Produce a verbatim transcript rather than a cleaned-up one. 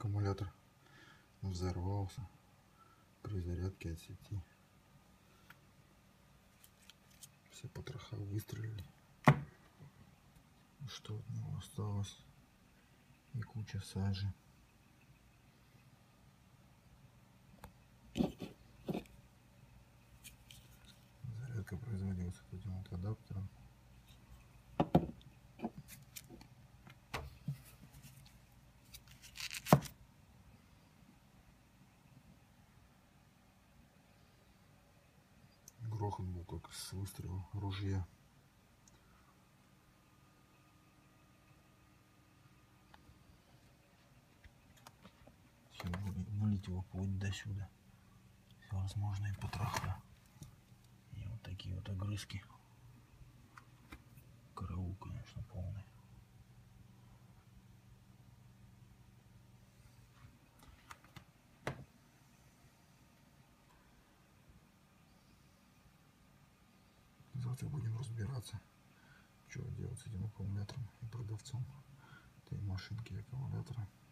аккумулятор взорвался при зарядке от сети. Все потроха выстрелили. И что от него осталось? И куча сажи. Зарядка производилась этим вот адаптером. Грохот был как с выстрела ружья. Сейчас будем вылить его вплоть до сюда. Всевозможные потроха. И вот такие вот огрызки. Караул, конечно, полный. Завтра будем разбираться, что делать с этим аккумулятором и продавцом этой машинки аккумулятора.